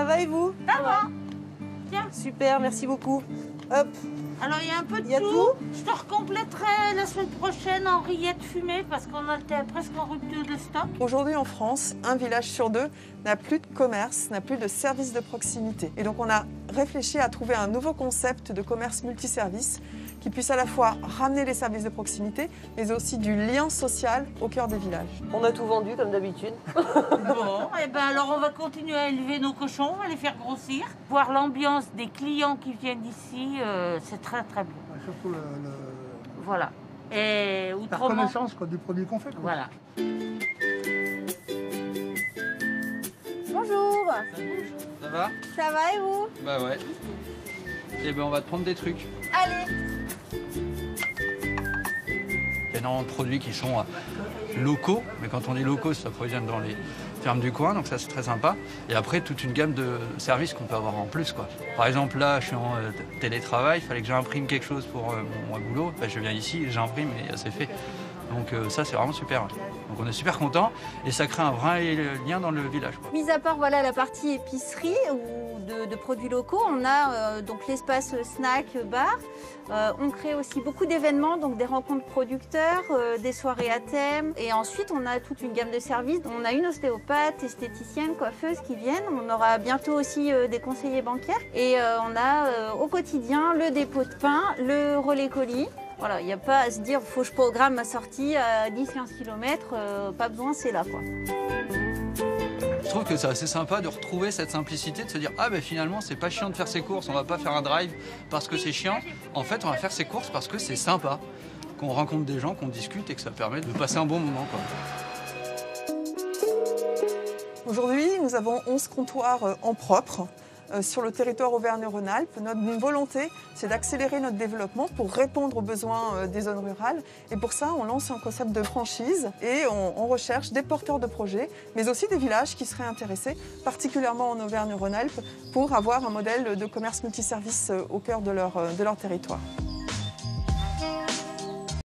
Ça va et vous? Ça va. Tiens. Super, merci beaucoup. Hop. Alors, il y a un peu de Il y a tout. Je te recompléterai la semaine prochaine en rillettes fumées parce qu'on était presque en rupture de stock. Aujourd'hui en France, un village sur deux n'a plus de commerce, n'a plus de service de proximité. Et donc on a réfléchi à trouver un nouveau concept de commerce multiservice qui puisse à la fois ramener les services de proximité, mais aussi du lien social au cœur des villages. On a tout vendu comme d'habitude. Bon, et ben alors on va continuer à élever nos cochons, à les faire grossir. Voir l'ambiance des clients qui viennent ici, c'est très très bien. Surtout Voilà. Et la autrement... reconnaissance du produit qu'on fait. Quoi. Voilà. Bonjour. Ça va? Ça va et vous? Bah ouais. Et ben on va te prendre des trucs. Allez. Il y a énormément de produits qui sont locaux, mais quand on dit locaux, ça provient dans les fermes du coin, donc ça c'est très sympa. Et après, toute une gamme de services qu'on peut avoir en plus, quoi. Par exemple, là, je suis en télétravail, il fallait que j'imprime quelque chose pour mon boulot. Ben, je viens ici, j'imprime et c'est fait. Donc ça, c'est vraiment super. Donc on est super contents et ça crée un vrai lien dans le village, quoi. Mis à part voilà, la partie épicerie ou de produits locaux, on a donc l'espace snack, bar. On crée aussi beaucoup d'événements, donc des rencontres producteurs, des soirées à thème. Et ensuite, on a toute une gamme de services. On a une ostéopathe, esthéticienne, coiffeuse qui viennent. On aura bientôt aussi des conseillers bancaires. Et on a au quotidien le dépôt de pain, le relais colis. Voilà, il n'y a pas à se dire faut que je programme ma sortie à 10-15 km, pas besoin, c'est là, quoi. Je trouve que c'est assez sympa de retrouver cette simplicité, de se dire ah ben finalement c'est pas chiant de faire ses courses, on va pas faire un drive parce que c'est chiant. En fait, on va faire ses courses parce que c'est sympa, qu'on rencontre des gens, qu'on discute et que ça permet de passer un bon moment, quoi. Aujourd'hui, nous avons 11 comptoirs en propre sur le territoire Auvergne-Rhône-Alpes. Notre volonté, c'est d'accélérer notre développement pour répondre aux besoins des zones rurales. Et pour ça, on lance un concept de franchise et on recherche des porteurs de projets, mais aussi des villages qui seraient intéressés, particulièrement en Auvergne-Rhône-Alpes, pour avoir un modèle de commerce multiservice au cœur de leur territoire.